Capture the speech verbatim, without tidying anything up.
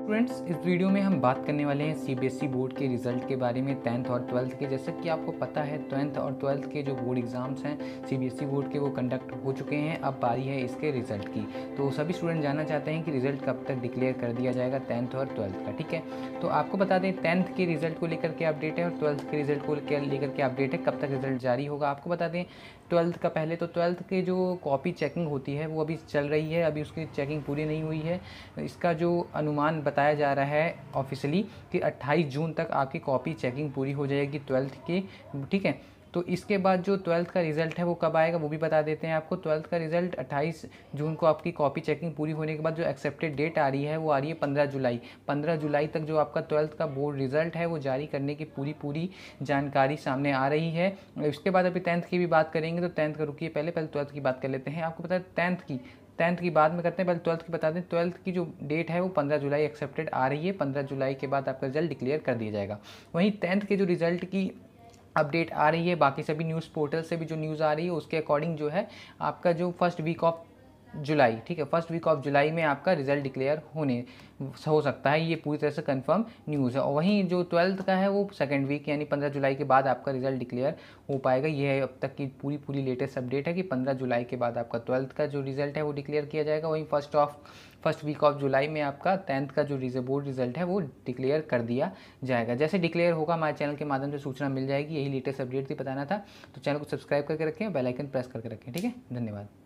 Friends, इस video में हम बात करने वाले हैं सीबीएसई बोर्ड के रिज़ल्ट के बारे में टेंथ और ट्वेल्थ के। जैसे कि आपको पता है टेंथ और ट्वेल्थ के जो बोर्ड एग्ज़ाम्स हैं सीबीएसई बोर्ड के वो कंडक्ट हो चुके हैं। अब बारी है इसके रिज़ल्ट की। तो सभी स्टूडेंट जानना चाहते हैं कि रिज़ल्ट कब तक डिक्लेयर कर दिया जाएगा टेंथ और ट्वेल्थ का। ठीक है, तो आपको बता दें टेंथ के रिज़ल्ट को लेकर के अपडेट है और ट्वेल्थ के रिज़ल्ट को लेकर के अपडेट है। कब तक रिज़ल्ट जारी होगा आपको बता दें। ट्वेल्थ का पहले तो ट्वेल्थ के जो कॉपी चेकिंग होती है वो अभी चल रही है, अभी उसकी चेकिंग पूरी नहीं हुई है। इसका जो अनुमान बताया जा रहा है ऑफिशियली कि अट्ठाईस जून तक आपकी कॉपी चेकिंग पूरी हो जाएगी ट्वेल्थ की। ठीक है, तो इसके बाद जो ट्वेल्थ का रिज़ल्ट है वो कब आएगा वो भी बता देते हैं आपको। ट्वेल्थ का रिज़ल्ट अट्ठाईस जून को आपकी कॉपी चेकिंग पूरी होने के बाद जो एक्सेप्टेड डेट आ रही है वो आ रही है पंद्रह जुलाई। पंद्रह जुलाई तक जो आपका ट्वेल्थ का बोर्ड रिज़ल्ट है वो जारी करने की पूरी पूरी जानकारी सामने आ रही है। इसके बाद अभी टेंथ की भी बात करेंगे, तो टेंथ का रुकिए, पहले पहले ट्वेल्थ की बात कर लेते हैं। आपको पता है टेंथ की टेंथ की बाद में करते हैं, पहले ट्वेल्थ की बता दें। ट्वेल्थ की जो डेट है वो पंद्रह जुलाई एक्सेप्टेड आ रही है। पंद्रह जुलाई के बाद आपका रिजल्ट डिक्लेयर कर दिया जाएगा। वहीं टेंथ के जो रिजल्ट की अपडेट आ रही है, बाकी सभी न्यूज़ पोर्टल से भी जो न्यूज़ आ रही है उसके अकॉर्डिंग जो है आपका जो फर्स्ट वीक ऑफ जुलाई, ठीक है, फर्स्ट वीक ऑफ जुलाई में आपका रिजल्ट डिक्लेयर होने हो सकता है। ये पूरी तरह से कंफर्म न्यूज़ है। और वहीं जो ट्वेल्थ का है वो सेकंड वीक यानी पंद्रह जुलाई के बाद आपका रिजल्ट डिक्लेयर हो पाएगा। ये है अब तक की पूरी पूरी लेटेस्ट अपडेट है कि पंद्रह जुलाई के बाद आपका ट्वेल्थ का जो रिजल्ट है वो डिक्लेयर किया जाएगा। वहीं first of first week of July में आपका टेंथ का जो बोर्ड रिजल्ट है वो डिक्लेयर कर दिया जाएगा। जैसे डिक्लेयर होगा हमारे चैनल के माध्यम से सूचना मिल जाएगी। यही लेटेस्ट अपडेट थी बताना था, तो चैनल को सब्सक्राइब करके रखें, बेल आइकन प्रेस करके रखें। ठीक है, धन्यवाद।